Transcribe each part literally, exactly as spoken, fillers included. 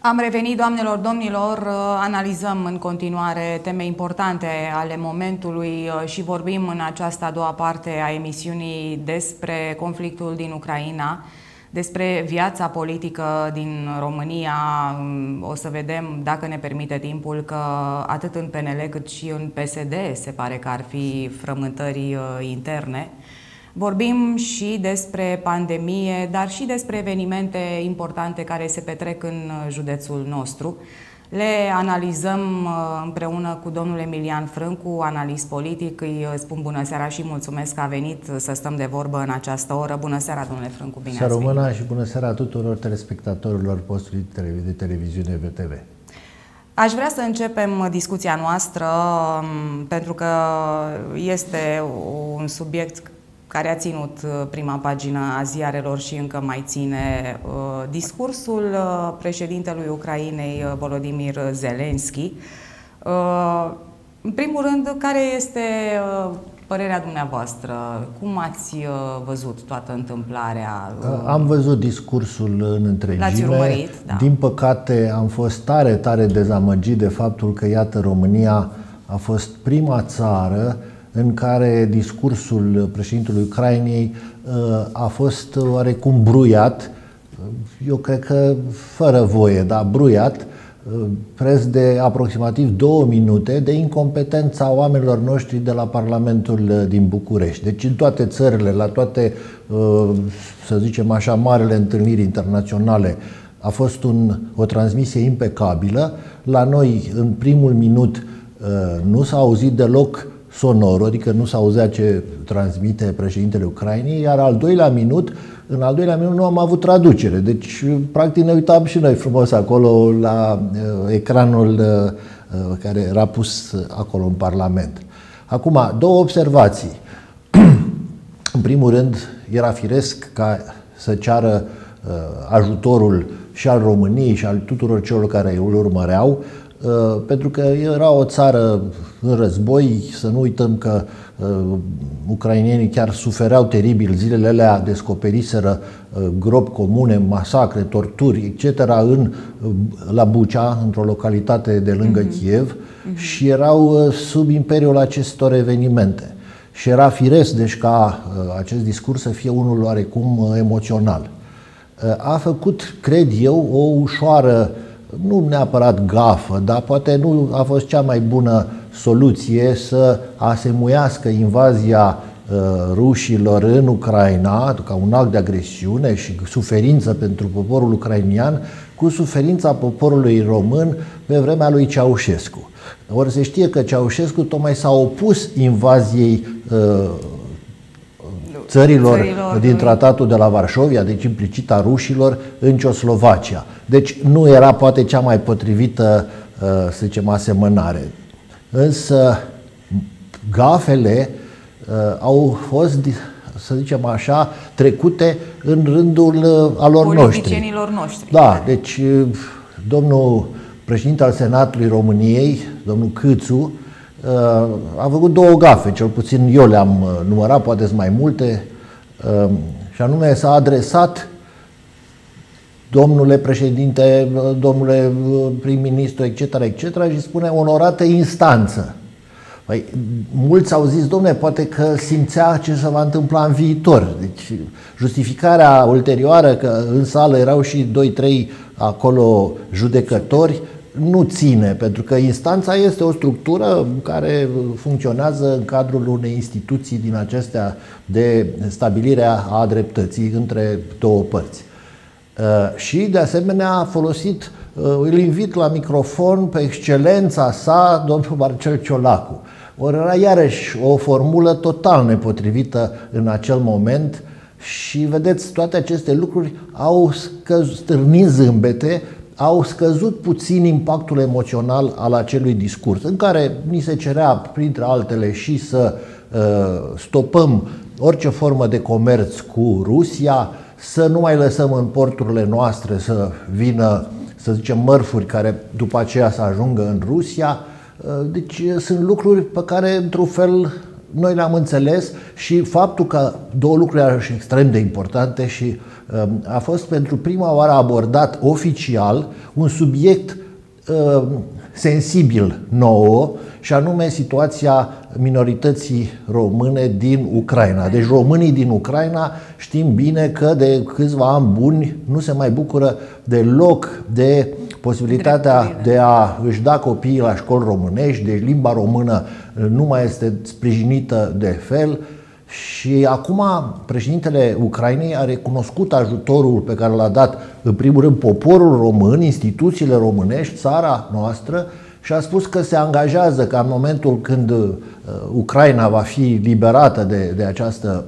Am revenit, doamnelor, domnilor, analizăm în continuare teme importante ale momentului și vorbim în această a doua parte a emisiunii despre conflictul din Ucraina, despre viața politică din România. O să vedem, dacă ne permite timpul, că atât în P N L cât și în P S D se pare că ar fi frământări interne. Vorbim și despre pandemie, dar și despre evenimente importante care se petrec în județul nostru. Le analizăm împreună cu domnul Emilian Frâncu, analist politic. Îi spun bună seara și mulțumesc că a venit să stăm de vorbă în această oră. Bună seara, domnule Frâncu, bine ați venit. Seara și bună seara tuturor telespectatorilor postului de televiziune V T V. Aș vrea să începem discuția noastră pentru că este un subiect care a ținut prima pagină a ziarelor și încă mai ține. Discursul președintelui Ucrainei, Volodymyr Zelensky. În primul rând, care este părerea dumneavoastră? Cum ați văzut toată întâmplarea? Am văzut discursul în întregime. L-ați urmărit, da. Din păcate, am fost tare, tare dezamăgit de faptul că, iată, România a fost prima țară în care discursul președintelui Ucrainei a fost oarecum bruiat, eu cred că fără voie, dar bruiat, preț de aproximativ două minute, de incompetența oamenilor noștri de la Parlamentul din București. Deci în toate țările, la toate, să zicem așa, marele întâlniri internaționale, a fost un, o transmisie impecabilă. La noi, în primul minut, nu s-a auzit deloc sonor, adică nu s-auzea ce transmite președintele Ucrainei, iar al doilea minut, în al doilea minut nu am avut traducere. Deci, practic, ne uitam și noi frumos acolo la uh, ecranul uh, care era pus acolo în Parlament. Acum, două observații. În primul rând, era firesc ca să ceară uh, ajutorul și al României și al tuturor celor care îl urmăreau, pentru că era o țară în război. Să nu uităm că uh, ucrainenii chiar sufereau teribil. Zilele alea descoperiseră uh, gropi comune, masacre, torturi, et cetera în, uh, la Bucea, într-o localitate de lângă mm-hmm. Kiev, mm-hmm. și erau uh, sub imperiul acestor evenimente. Și era firesc, deci, ca uh, acest discurs să fie unul oarecum uh, emoțional. Uh, a făcut, cred eu, o ușoară, nu neapărat gafă, dar poate nu a fost cea mai bună soluție să asemuiască invazia uh, rușilor în Ucraina ca un act de agresiune și suferință pentru poporul ucrainian cu suferința poporului român pe vremea lui Ceaușescu. Ori se știe că Ceaușescu tocmai s-a opus invaziei uh, țărilor, țărilor din tratatul de la Varșovia, deci implicit a rușilor, în Cioslovacia. Deci nu era poate cea mai potrivită, să zicem, asemănare. Însă gafele au fost, să zicem așa, trecute în rândul alor noștri. noștri. Da, deci domnul președinte al Senatului României, domnul Câțu, a făcut două gafe, cel puțin eu le-am numărat, poate sunt mai multe, și anume s-a adresat: domnule președinte, domnule prim-ministru, et cetera, et cetera, și spune onorată instanță. Păi, mulți au zis, domnule, poate că simțea ce se va întâmpla în viitor. Deci justificarea ulterioară că în sală erau și doi trei acolo judecători nu ține, pentru că instanța este o structură care funcționează în cadrul unei instituții din acestea de stabilire a dreptății între două părți. Și de asemenea a folosit, îl invit la microfon pe excelența sa, domnul Marcel Ciolacu. Ori era iarăși o formulă total nepotrivită în acel moment și vedeți, toate aceste lucruri au stârnit zâmbete, au scăzut puțin impactul emoțional al acelui discurs, în care ni se cerea, printre altele, și să uh, stopăm orice formă de comerț cu Rusia, să nu mai lăsăm în porturile noastre să vină, să zicem, mărfuri care după aceea să ajungă în Rusia. Uh, deci sunt lucruri pe care, într-un fel, noi le-am înțeles și faptul că două lucruri erau și extrem de importante și a fost pentru prima oară abordat oficial un subiect sensibil nouă, și anume situația minorității române din Ucraina. Deci românii din Ucraina știm bine că de câțiva ani buni nu se mai bucură deloc de posibilitatea de a își da copiii la școli românești, deci limba română nu mai este sprijinită de fel. Și acum președintele Ucrainei a recunoscut ajutorul pe care l-a dat în primul rând poporul român, instituțiile românești, țara noastră, și a spus că se angajează ca în momentul când uh, Ucraina va fi liberată de, de această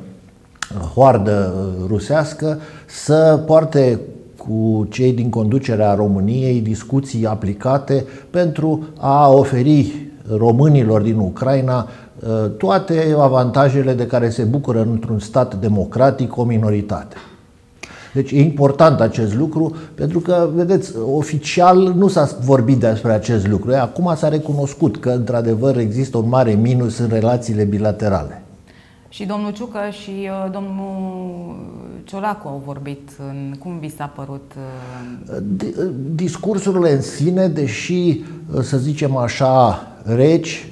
hoardă rusească să poarte cu cei din conducerea României discuții aplicate pentru a oferi românilor din Ucraina toate avantajele de care se bucură într-un stat democratic o minoritate. Deci e important acest lucru, pentru că, vedeți, oficial nu s-a vorbit despre acest lucru. Acum s-a recunoscut că, într-adevăr, există un mare minus în relațiile bilaterale. Și domnul Ciucă și uh, domnul Ciolacu au vorbit. În, cum vi s-a părut? Uh... Discursurile în sine, deși, să zicem așa, reci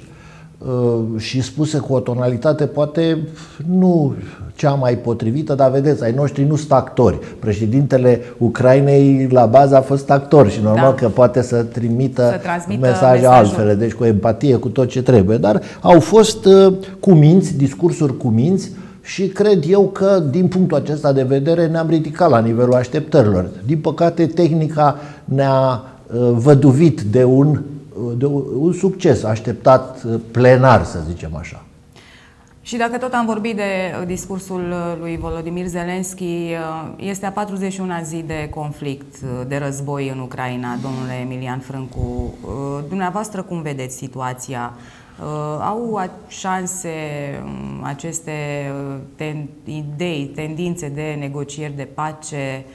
și spuse cu o tonalitate poate nu cea mai potrivită, dar vedeți, ai noștri nu sunt actori. Președintele Ucrainei la bază a fost actor și normal da. că poate să trimită să mesaje altfele, deci cu empatie, cu tot ce trebuie. Dar au fost cuminți, discursuri cuminți și cred eu că din punctul acesta de vedere ne-am ridicat la nivelul așteptărilor. Din păcate, tehnica ne-a văduvit de un de un succes așteptat plenar, să zicem așa. Și dacă tot am vorbit de discursul lui Volodymyr Zelensky, este a patruzeci și una zi de conflict, de război în Ucraina, domnule Emilian Frâncu. Dumneavoastră cum vedeți situația? Au șanse aceste ten, idei, tendințe de negocieri de pace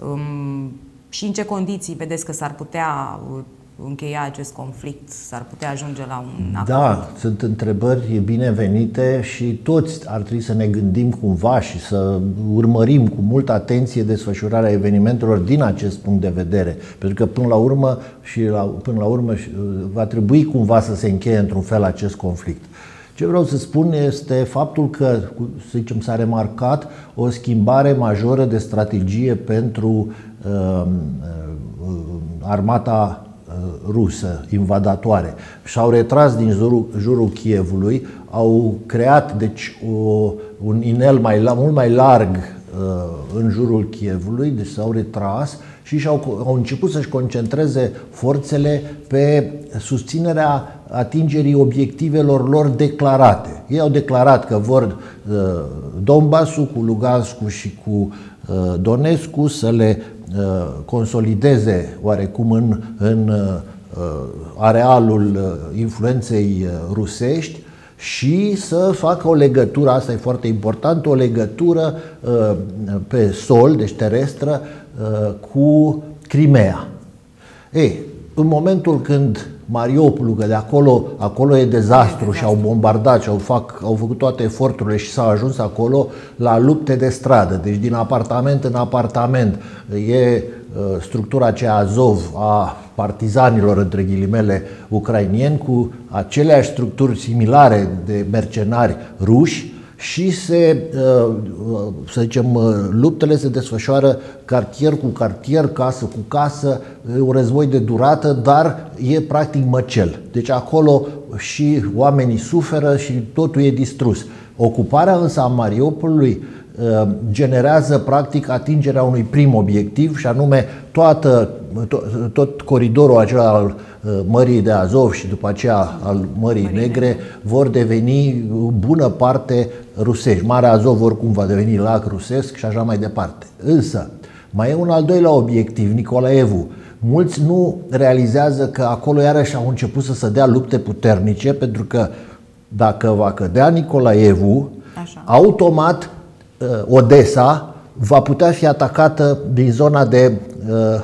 și în ce condiții vedeți că s-ar putea încheia acest conflict, s-ar putea ajunge la un acord? Da, sunt întrebări binevenite și toți ar trebui să ne gândim cumva și să urmărim cu multă atenție desfășurarea evenimentelor din acest punct de vedere, pentru că până la urmă și la, până la urmă va trebui cumva să se încheie într-un fel acest conflict. Ce vreau să spun este faptul că, să zicem, s-a remarcat o schimbare majoră de strategie pentru uh, uh, armata rusă, invadatoare. Și-au retras din jurul, jurul Kievului, au creat deci o, un inel mai, mult mai larg uh, în jurul Kievului, deci s-au retras și și-au, au început să-și concentreze forțele pe susținerea atingerii obiectivelor lor declarate. Ei au declarat că vor uh, Donbassul cu Luganskul și cu uh, Donetskul să le consolideze oarecum în, în arealul influenței rusești și să facă o legătură, asta e foarte important, o legătură pe sol, deci terestră, cu Crimea. Ei, în momentul când Mariupolul, că de acolo, acolo e dezastru și au bombardat și au, fac, au făcut toate eforturile și s-au ajuns acolo la lupte de stradă, deci din apartament în apartament. E uh, structura aceea Azov a partizanilor, între ghilimele, ucrainieni, cu aceleași structuri similare de mercenari ruși și se, să zicem, luptele se desfășoară cartier cu cartier, casă cu casă, un război de durată, dar e practic măcel. Deci acolo și oamenii suferă și totul e distrus. Ocuparea însă a Mariupolului generează practic atingerea unui prim obiectiv și anume toată, tot, tot coridorul acela al Mării de Azov și după aceea al Mării Negre vor deveni în bună parte rusești. Marea Azov oricum va deveni lac rusesc și așa mai departe. Însă mai e un al doilea obiectiv, Nicolaevu. Mulți nu realizează că acolo iarăși au început să se dea lupte puternice, pentru că dacă va cădea Nicolaevu, așa, automat Odessa va putea fi atacată din zona de uh,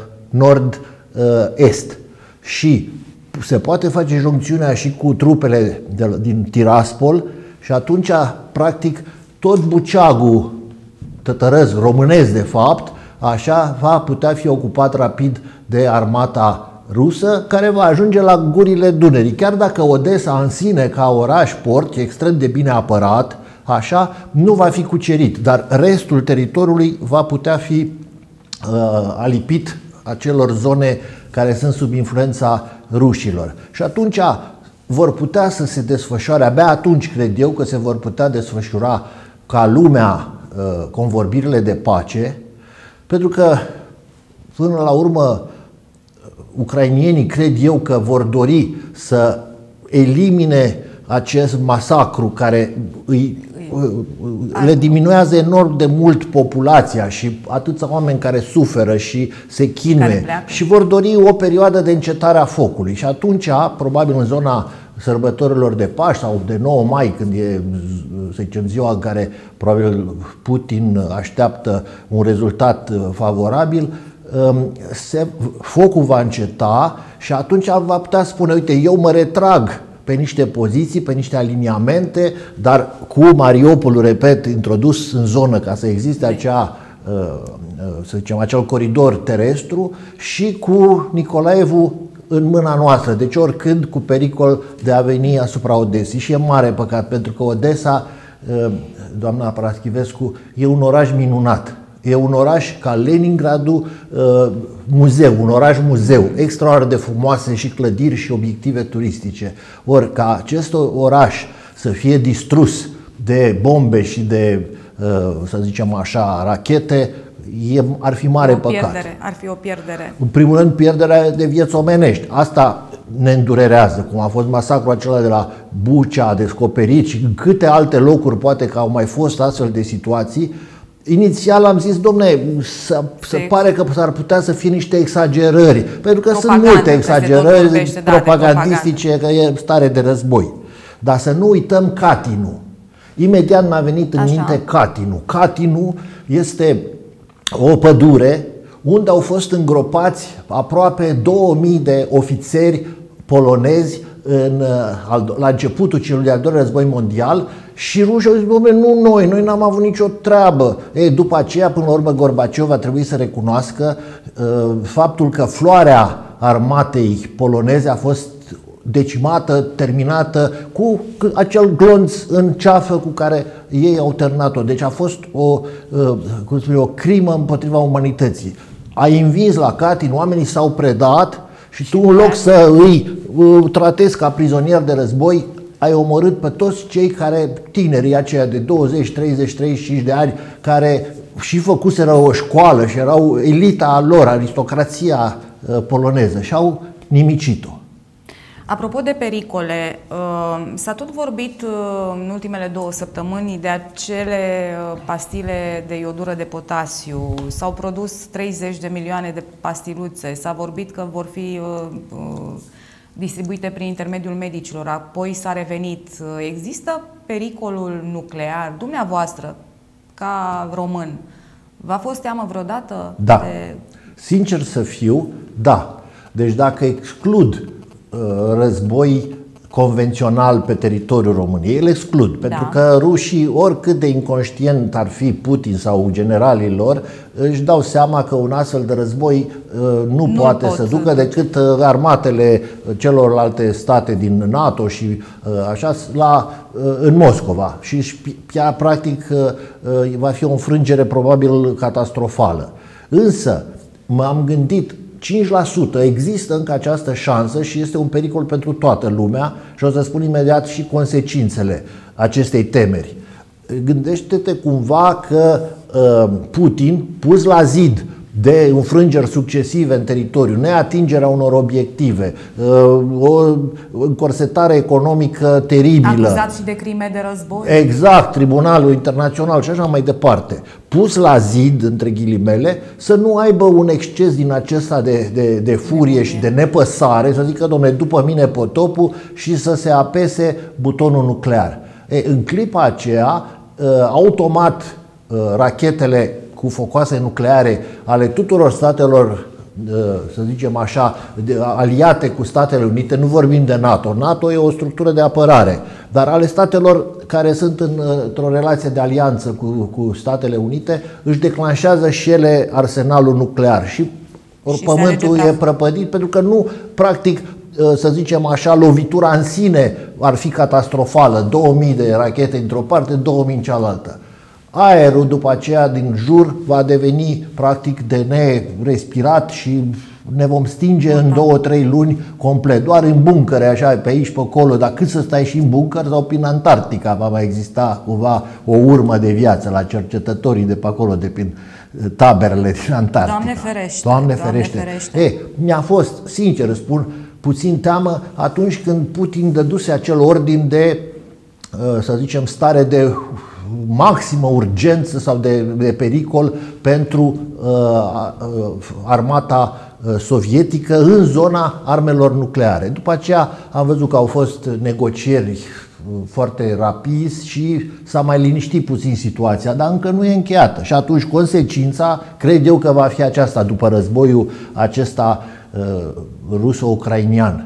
nord-est și se poate face juncțiunea și cu trupele de, din Tiraspol Și atunci, practic, tot buceagul tătărăsc, românesc de fapt, așa va putea fi ocupat rapid de armata rusă, care va ajunge la gurile Dunării. Chiar dacă Odessa în sine, ca oraș-port, e extrem de bine apărat, așa, nu va fi cucerit, dar restul teritoriului va putea fi uh, alipit acelor zone care sunt sub influența rușilor. Și atunci vor putea să se desfășoare, abia atunci cred eu că se vor putea desfășura ca lumea uh, convorbirile de pace, pentru că până la urmă ucrainienii cred eu că vor dori să elimine acest masacru care îi, le diminuează enorm de mult populația și atâția oameni care suferă și se chinuie și vor dori o perioadă de încetare a focului. Și atunci, probabil în zona sărbătorilor de Paști sau de nouă mai, când e, să zicem, ziua în care probabil Putin așteaptă un rezultat favorabil, se, focul va înceta și atunci va putea spune, uite, eu mă retrag pe niște poziții, pe niște aliniamente, dar cu Mariupolul, repet, introdus în zonă ca să existe acea, să zicem, acel coridor terestru și cu Nicolaevul în mâna noastră, deci oricând cu pericol de a veni asupra Odesei. Și e mare păcat, pentru că Odessa, doamna Paraschivescu, e un oraș minunat. E un oraș ca Leningradul, uh, muzeu, un oraș muzeu, extraordinar de frumoase și clădiri și obiective turistice. Ori ca acest oraș să fie distrus de bombe și de, uh, să zicem așa, rachete, e, ar fi mare păcat. Pierdere, ar fi o pierdere. În primul rând, pierderea de vieți omenești. Asta ne îndurerează, cum a fost masacrul acela de la Bucea, descoperit și în câte alte locuri poate că au mai fost astfel de situații. Inițial am zis, domne, se pare că s-ar putea să fie niște exagerări, pentru că propaganda, sunt multe exagerări vorbește, propagandistice, da, că e stare de război. Dar să nu uităm Katynul. Imediat mi-a venit în Așa. minte Katynul. Katynul este o pădure unde au fost îngropați aproape două mii de ofițeri polonezi în, la începutul celui de-al doilea război mondial și rușii au zis, bă, nu noi, noi n-am avut nicio treabă. Ei, după aceea, până la urmă, Gorbaciov a trebuit să recunoască uh, faptul că floarea armatei poloneze a fost decimată, terminată cu acel glonț în ceafă cu care ei au terminat-o. Deci a fost o, uh, cum spune, o crimă împotriva umanității. A învins la Katyn, oamenii s-au predat și tu, în loc să îi uh, tratezi ca prizonieri de război, ai omorât pe toți cei care, tinerii aceia de douăzeci, treizeci, treizeci și cinci de ani, care și făcuseră o școală și erau elita lor, aristocrația uh, poloneză, și au nimicit-o. Apropo de pericole, s-a tot vorbit în ultimele două săptămâni de acele pastile de iodură de potasiu. S-au produs treizeci de milioane de pastiluțe, s-a vorbit că vor fi distribuite prin intermediul medicilor, apoi s-a revenit. Există pericolul nuclear? Dumneavoastră, ca român, v-a fost teamă vreodată? Da. De... Sincer să fiu, da. Deci dacă exclud război convențional pe teritoriul României, îl exclud, pentru da. că rușii, oricât de inconștient ar fi Putin sau generalii lor, își dau seama că un astfel de război nu, nu poate să ducă decât armatele celorlalte state din NATO și așa la, în Moscova și practic va fi o înfrângere probabil catastrofală. Însă m-am gândit, cinci la sută există încă această șansă și este un pericol pentru toată lumea și o să spun imediat și consecințele acestei temeri. Gândește-te cumva că uh, Putin, pus la zid de înfrângeri succesive în teritoriu, neatingerea unor obiective, uh, o încorsetare economică teribilă. Acuzat și de crime de război. Exact, Tribunalul Internațional și așa mai departe. Pus la zid, între ghilimele, să nu aibă un exces din acesta de, de, de furie și de nepăsare, să zică, dom'le, după mine potopul, și să se apese butonul nuclear. E, în clipa aceea, automat, rachetele cu focoase nucleare ale tuturor statelor, să zicem așa, aliate cu Statele Unite, nu vorbim de NATO. NATO e o structură de apărare, dar ale statelor care sunt în, într-o relație de alianță cu, cu Statele Unite își declanșează și ele arsenalul nuclear și, și pământul e prăpădit pentru că nu, practic, să zicem așa, lovitura în sine ar fi catastrofală, două mii de rachete într-o parte, două mii în cealaltă. Aerul după aceea din jur va deveni practic de nerespirat și ne vom stinge în două, trei luni complet, doar în buncăre, așa, pe aici, pe acolo, dar cât să stai și în buncăr sau prin Antarctica va mai exista cumva o urmă de viață la cercetătorii de pe acolo, de prin taberele din Antarctica. Doamne ferește! Doamne Doamne ferește! ferește. E, mi-a fost, sincer spun, puțin teamă atunci când Putin dăduse acel ordin de, să zicem, stare de maximă urgență sau de, de pericol pentru uh, armata sovietică în zona armelor nucleare. După aceea am văzut că au fost negocieri foarte rapizi și s-a mai liniștit puțin situația, dar încă nu e încheiată. Și atunci consecința, cred eu că va fi aceasta după războiul acesta uh, ruso-ucrainian.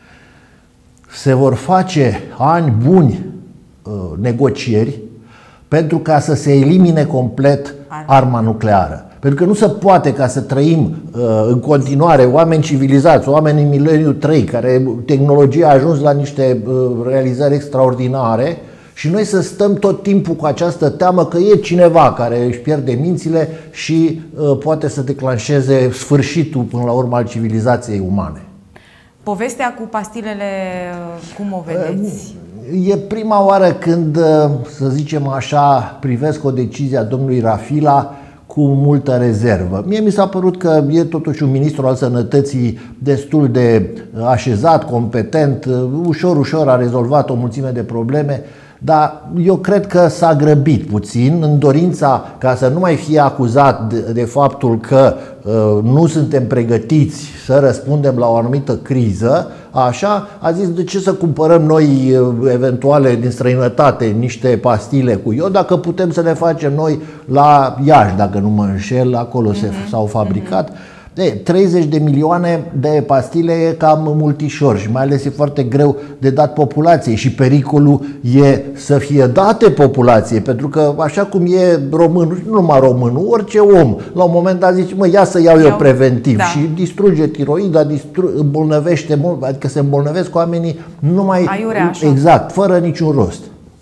Se vor face ani buni uh, negocieri pentru ca să se elimine complet arma nucleară. Pentru că nu se poate ca să trăim uh, în continuare oameni civilizați, oameni în mileniul trei, care tehnologia a ajuns la niște uh, realizări extraordinare și noi să stăm tot timpul cu această teamă că e cineva care își pierde mințile și uh, poate să declanșeze sfârșitul până la urmă al civilizației umane. Povestea cu pastilele, cum o vedeți? E prima oară când, să zicem așa, privesc o decizie a domnului Rafila cu multă rezervă. Mie mi s-a părut că e totuși un ministru al sănătății destul de așezat, competent, ușor, ușor a rezolvat o mulțime de probleme, dar eu cred că s-a grăbit puțin în dorința ca să nu mai fie acuzat de, de faptul că uh, nu suntem pregătiți să răspundem la o anumită criză. Așa, a zis, de ce să cumpărăm noi eventuale din străinătate niște pastile cu iod dacă putem să le facem noi la Iași, dacă nu mă înșel, acolo mm-hmm. se, s-au fabricat. Mm-hmm. De, treizeci de milioane de pastile e cam multișor și mai ales e foarte greu de dat populației și pericolul e să fie date populației, pentru că așa cum e românul, nu numai românul, orice om, la un moment dat zice, mă, ia să iau eu, eu preventiv, da. Și distruge tiroida, distru, îmbolnăvește, adică se îmbolnăvesc oamenii numai, aiurea, exact, fără niciun rost.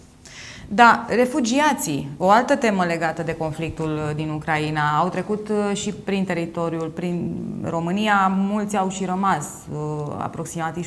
Da, refugiații, o altă temă legată de conflictul din Ucraina, au trecut și prin teritoriul, prin România, mulți au și rămas, aproximativ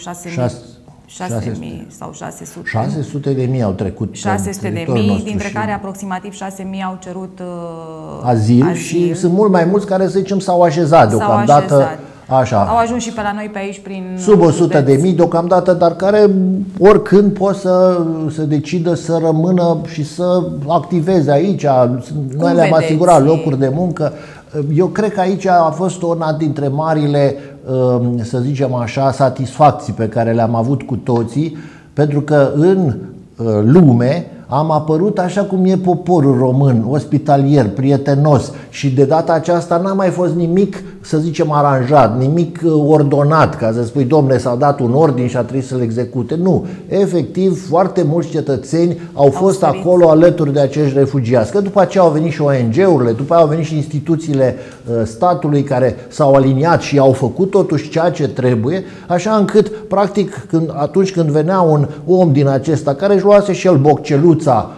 șase mii sau șase sute. șase sute de mii au trecut. șase sute de mii, dintre care aproximativ șase mii au cerut azil, azil și sunt mult mai mulți care, să zicem, s-au așezat deocamdată. S-au așezat. Așa. Au ajuns și pe la noi pe aici prin sub o sută de mii deocamdată, dar care oricând pot să se decidă să rămână și să activeze aici. Noi le-am asigurat locuri de muncă. Eu cred că aici a fost una dintre marile, să zicem așa, satisfacții pe care le-am avut cu toții, pentru că în lume am apărut așa cum e poporul român, ospitalier, prietenos, și de data aceasta n-a mai fost nimic, să zicem, aranjat, nimic ordonat, ca să spui, domne, s-a dat un ordin și a trebuit să-l execute. Nu, efectiv, foarte mulți cetățeni au fost au acolo alături de acești refugiați, că după aceea au venit și O N G-urile, după aceea au venit și instituțiile statului care s-au aliniat și au făcut totuși ceea ce trebuie, așa încât, practic, când, atunci când venea un om din acesta, care își luase și el bocceluța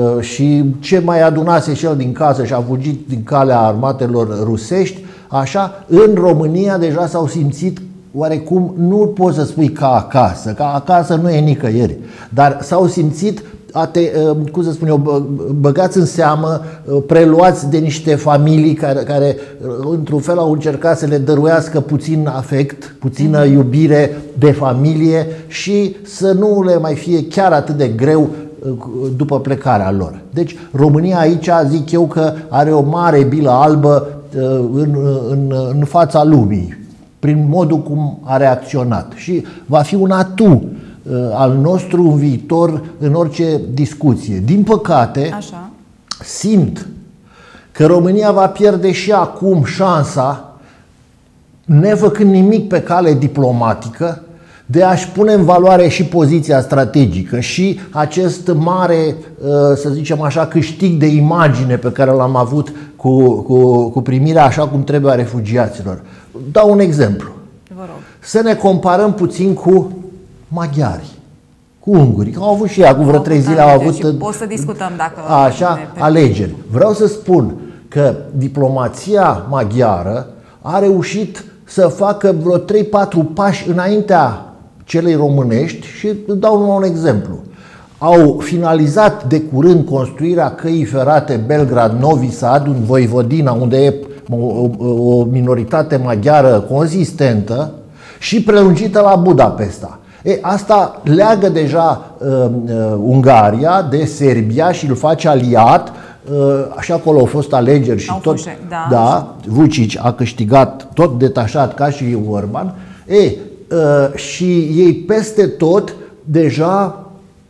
și ce mai adunase și el din casă și a fugit din calea armatelor rusești, așa, în România deja s-au simțit oarecum, nu poți să spui ca acasă, ca acasă nu e nicăieri, dar s-au simțit, ate, cum să spun eu, băgați în seamă, preluați de niște familii care, care într-un fel au încercat să le dăruiască puțin afect, puțină iubire de familie și să nu le mai fie chiar atât de greu după plecarea lor. Deci România aici, zic eu, că are o mare bilă albă în, în, în fața lumii, prin modul cum a reacționat, și va fi un atu al nostru în viitor în orice discuție. Din păcate, așa, simt că România va pierde și acum șansa, nefăcând nimic pe cale diplomatică, de a-și pune în valoare și poziția strategică și acest mare, să zicem așa, câștig de imagine pe care l-am avut cu, cu, cu primirea așa cum trebuie a refugiaților. Dau un exemplu. Vă rog. Să ne comparăm puțin cu maghiari, cu ungurii. Au avut și ei, acum vreo trei zile au avut... O să discutăm dacă... Așa, alegeri. Vreau să spun că diplomația maghiară a reușit să facă vreo trei patru pași înaintea celei românești și dau numai un exemplu. Au finalizat de curând construirea căii ferate Belgrad-Novi Sad, în Voivodina, unde e o minoritate maghiară consistentă și prelungită la Budapesta. E, asta leagă deja uh, uh, Ungaria de Serbia și îl face aliat. Și acolo au fost alegeri și au tot, fost, da, da, Vučić a câștigat tot detașat ca și Orban. E, și ei peste tot deja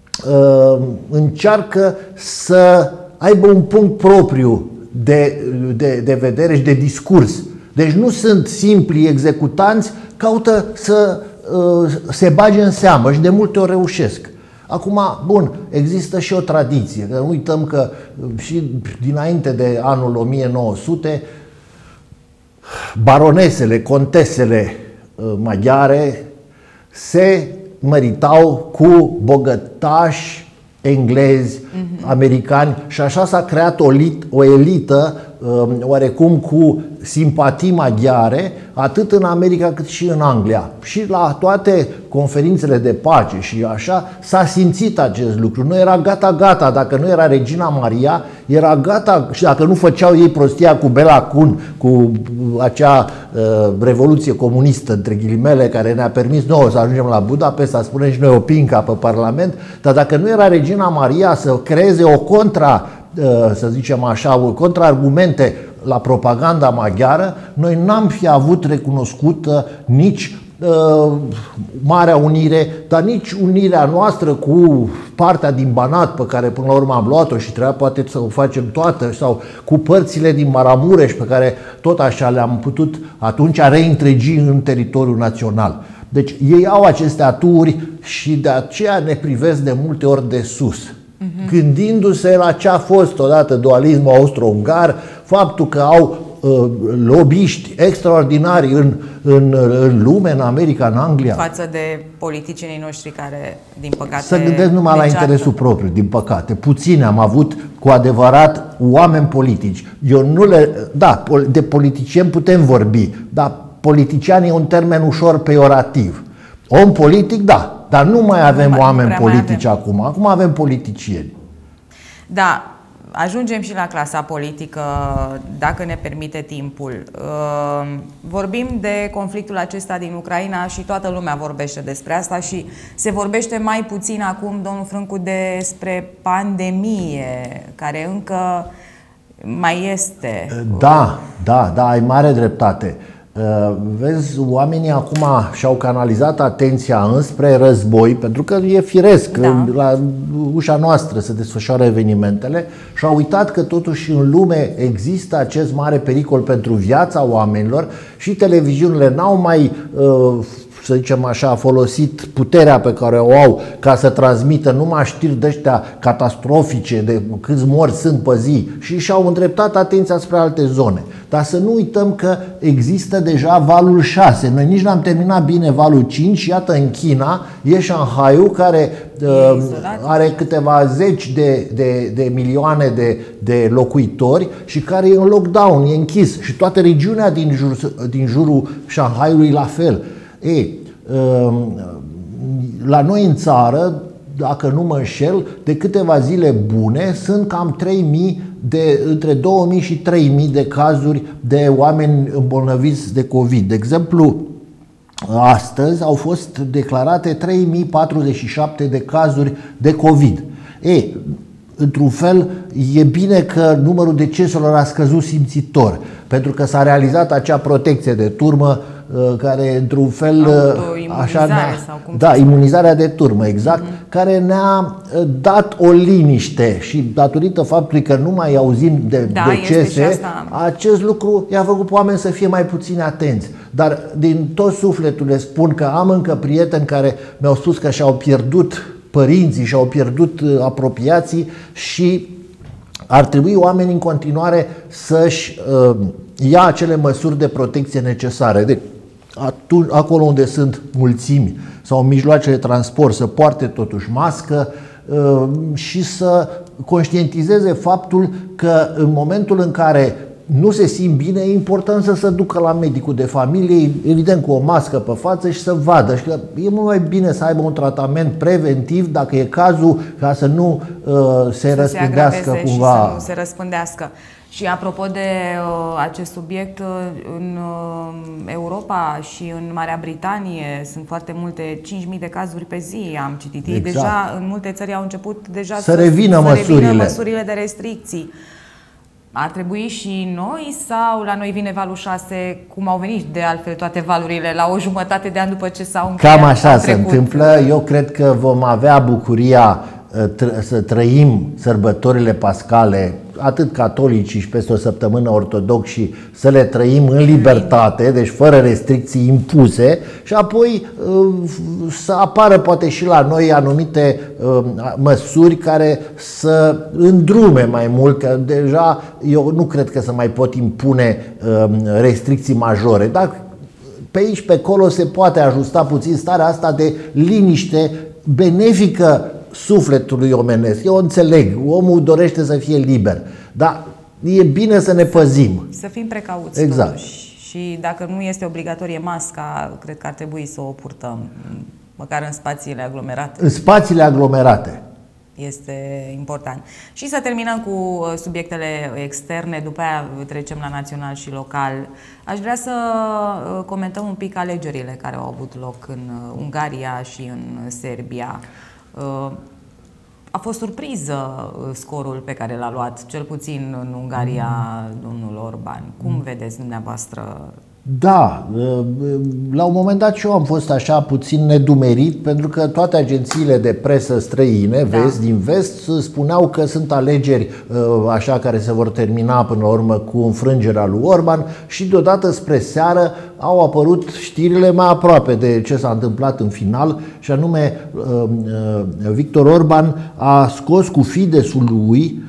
încearcă să aibă un punct propriu de, de, de vedere și de discurs. Deci nu sunt simpli executanți, caută să se bage în seamă și de multe ori reușesc. Acum, bun, există și o tradiție, că nu uităm că și dinainte de anul o mie nouă sute, baronesele, contesele maghiare se măritau cu bogătași englezi, mm-hmm. americani și așa s-a creat o, o elită oarecum cu simpatii maghiare, atât în America cât și în Anglia. Și la toate conferințele de pace și așa s-a simțit acest lucru. Nu era gata-gata, dacă nu era Regina Maria, era gata și dacă nu făceau ei prostia cu Bela Kun, cu acea uh, revoluție comunistă, între ghilimele, care ne-a permis nouă să ajungem la Budapesta, să spunem și noi o pinca pe Parlament, dar dacă nu era Regina Maria să creeze o contra, să zicem așa, contraargumente la propaganda maghiară, noi n-am fi avut recunoscută nici uh, Marea Unire, dar nici unirea noastră cu partea din Banat pe care până la urmă am luat-o și trebuia poate să o facem toată, sau cu părțile din Maramureș pe care tot așa le-am putut atunci reîntregi în teritoriul național. Deci ei au aceste aturi și de aceea ne privesc de multe ori de sus. Gândindu-se la ce a fost odată dualismul austro-ungar, faptul că au uh, lobiști extraordinari în, în, în lume, în America, în Anglia. Față de politicienii noștri care, din păcate... Să gândesc numai la interesul propriu, din păcate. Puțini am avut cu adevărat oameni politici. Eu nu le... Da, de politicieni putem vorbi, dar politician e un termen ușor peiorativ. Om politic, da. Dar nu mai avem nu oameni politici avem. acum. Acum avem politicieni. Da, ajungem și la clasa politică, dacă ne permite timpul. Vorbim de conflictul acesta din Ucraina și toată lumea vorbește despre asta și se vorbește mai puțin acum, domnul Frâncu, despre pandemie, care încă mai este. Da, da, da, ai mare dreptate. Vezi, oamenii acum și-au canalizat atenția înspre război, pentru că e firesc, da. La ușa noastră se desfășoară evenimentele, și-au uitat că totuși în lume există acest mare pericol pentru viața oamenilor și televiziunile n-au mai, să zicem așa, folosit puterea pe care o au ca să transmită numai știri de-astea catastrofice, de câți morți sunt pe zi, și și-au îndreptat atenția spre alte zone. Dar să nu uităm că există deja valul șase. Noi nici n-am terminat bine valul cinci și iată în China e Shanghaiul, care uh, are câteva zeci de, de, de milioane de, de locuitori și care e în lockdown, e închis, și toată regiunea din, jur, din jurul Shanghaiului la fel. Ei, uh, la noi în țară, dacă nu mă înșel, de câteva zile bune sunt cam trei mii de, între două mii și trei mii de cazuri de oameni îmbolnăviți de COVID. De exemplu, astăzi au fost declarate trei mii patruzeci și șapte de cazuri de COVID. Ei, într-un fel, e bine că numărul deceselor a scăzut simțitor, pentru că s-a realizat acea protecție de turmă care într-un fel așa sau cum da, imunizarea de turmă, exact, mm-hmm. care ne-a dat o liniște și datorită faptului că nu mai auzim de da, decese, acest lucru i-a făcut pe oameni să fie mai puțin atenți. Dar din tot sufletul le spun că am încă prieteni care mi-au spus că și-au pierdut părinții, și-au pierdut apropiații și ar trebui oamenii în continuare să-și uh, ia acele măsuri de protecție necesare. Deci, atunci, acolo unde sunt mulțimi sau mijloace de transport, să poarte totuși mască uh, și să conștientizeze faptul că în momentul în care nu se simt bine, e important să se ducă la medicul de familie, evident cu o mască pe față, și să vadă. Și că e mult mai bine să aibă un tratament preventiv, dacă e cazul, ca să nu uh, se să răspândească se cumva. Și să nu se răspândească. Și apropo de uh, acest subiect, uh, în uh, Europa și în Marea Britanie sunt foarte multe, cinci mii de cazuri pe zi, am citit. Exact. Deja în multe țări au început deja să, să, revină, să măsurile. revină măsurile de restricții. Ar trebui și noi sau la noi vine valul șase, cum au venit de altfel toate valurile, la o jumătate de an după ce s-au încheiat? Cam așa se întâmplă. Eu cred că vom avea bucuria să trăim sărbătorile pascale, atât catolicii și peste o săptămână ortodoxi, să le trăim în libertate, deci fără restricții impuse, și apoi să apară poate și la noi anumite măsuri care să îndrume mai mult, că deja eu nu cred că se mai pot impune restricții majore, dar pe aici, pe acolo se poate ajusta puțin starea asta de liniște benefică sufletului omenesc. Eu înțeleg, omul dorește să fie liber, dar e bine să ne păzim. Să fim precauți, exact. Totuși. Și dacă nu este obligatorie masca, cred că ar trebui să o purtăm, măcar în spațiile aglomerate. În spațiile aglomerate. Este important. Și să terminăm cu subiectele externe, după aia trecem la național și local. Aș vrea să comentăm un pic alegerile care au avut loc în Ungaria și în Serbia. A fost surpriză scorul pe care l-a luat, cel puțin în Ungaria, domnul Orban. Cum vedeți dumneavoastră? Da, la un moment dat și eu am fost așa puțin nedumerit, pentru că toate agențiile de presă străine, da. vest, din vest, spuneau că sunt alegeri așa care se vor termina până la urmă cu înfrângerea lui Orban, și deodată spre seară au apărut știrile mai aproape de ce s-a întâmplat în final, și anume Victor Orban a scos cu Fideszul lui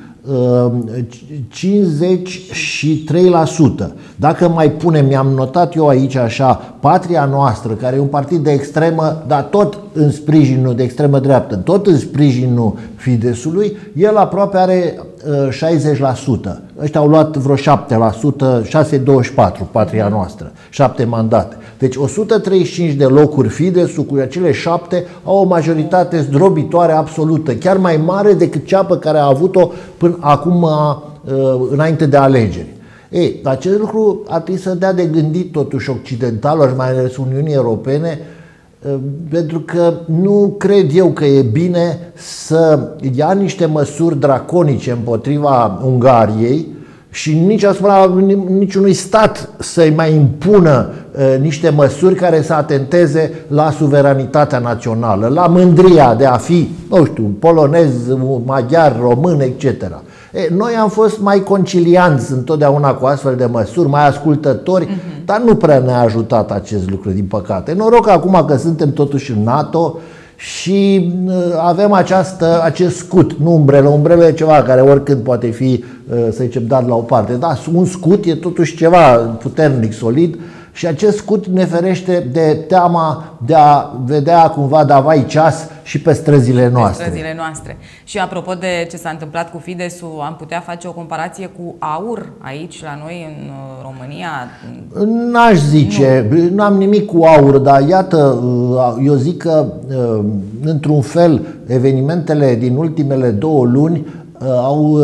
cincizeci și trei la sută. Dacă mai punem, mi-am notat eu aici așa, Patria Noastră, care e un partid de extremă, dar tot în sprijinul de extremă dreaptă, tot în sprijinul Fideszului, el aproape are șaizeci la sută. Ăștia au luat vreo șapte la sută, șase virgulă douăzeci și patru, Patria Noastră, șapte mandate. Deci o sută treizeci și cinci de locuri, Fideszul cu acele șapte au o majoritate zdrobitoare absolută, chiar mai mare decât cea pe care a avut-o până acum, înainte de alegeri. Ei, acest lucru ar trebui să dea de gândit totuși occidentalilor și mai ales Uniunii Europene, pentru că nu cred eu că e bine să ia niște măsuri draconice împotriva Ungariei și nici asupra niciunui stat să-i mai impună uh, niște măsuri care să atenteze la suveranitatea națională, la mândria de a fi, nu știu, polonez, maghiar, român, et cetera. E, noi am fost mai concilianți întotdeauna cu astfel de măsuri, mai ascultători, uh-huh. dar nu prea ne-a ajutat acest lucru, din păcate. Noroc acum că suntem totuși în NATO și avem această, acest scut, nu umbrelă, umbrelă e ceva care oricând poate fi, să zicem, dat la o parte. Da, un scut e totuși ceva puternic, solid, și acest scut ne ferește de teama de a vedea cumva de a vai ceas și pe străzile noastre. Pe străzile noastre. Și apropo de ce s-a întâmplat cu Fideszul, am putea face o comparație cu AUR aici, la noi, în România? N-aș zice, nu am nimic cu AUR, dar iată, eu zic că, într-un fel, evenimentele din ultimele două luni au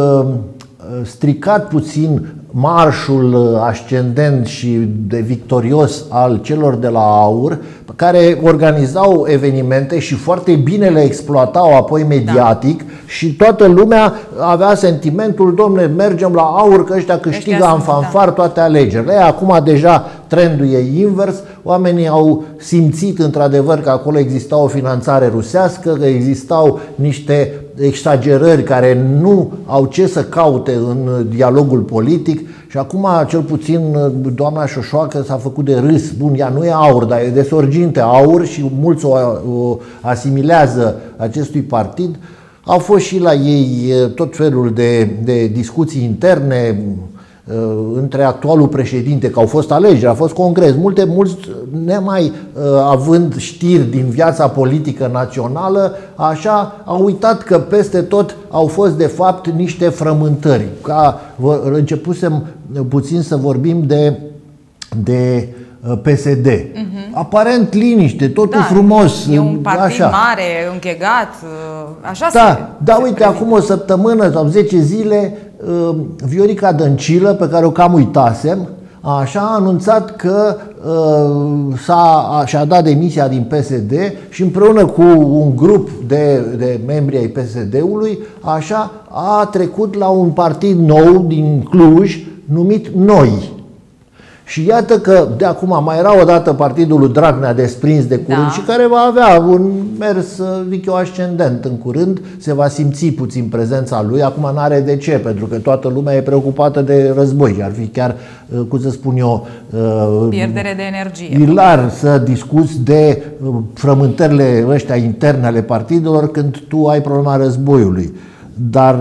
stricat puțin marșul ascendent și de victorios al celor de la AUR, care organizau evenimente și foarte bine le exploatau apoi mediatic, da. Și toată lumea avea sentimentul, domne, mergem la AUR că ăștia câștigă în fanfar toate alegerile. Acum deja trendul e invers. Oamenii au simțit într-adevăr că acolo exista o finanțare rusească, că existau niște exagerări care nu au ce să caute în dialogul politic și acum, cel puțin, doamna Șoșoacă s-a făcut de râs. Bun, ea nu e aur, dar e de sorginte aur și mulți o, o asimilează acestui partid. Au fost și la ei tot felul de, de discuții interne între actualul președinte, că au fost alegeri, a fost congres, multe, mulți nemai uh, având știri din viața politică națională, așa au uitat că peste tot au fost de fapt niște frământări. Ca începusem puțin să vorbim de, de P S D. Uh-huh. Aparent liniște, totul da, frumos. E un partid așa. Mare, închegat, așa da, se Da, se uite, prezintă. acum o săptămână sau zece zile, Viorica Dăncilă, pe care o cam uitasem, așa a anunțat că uh, s-a, și-a dat demisia din P S D și împreună cu un grup de, de membri ai P S D-ului, așa a trecut la un partid nou din Cluj numit Noi. Și iată că de acum mai era odată partidul lui Dragnea desprins de curând, da, și care va avea un mers, zic eu, ascendent în curând, se va simți puțin prezența lui. Acum n-are de ce, pentru că toată lumea e preocupată de război. Ar fi chiar, cum să spun eu, pierdere de energie. Ilar să discuți de frământările ăștia interne ale partidelor când tu ai problema războiului. Dar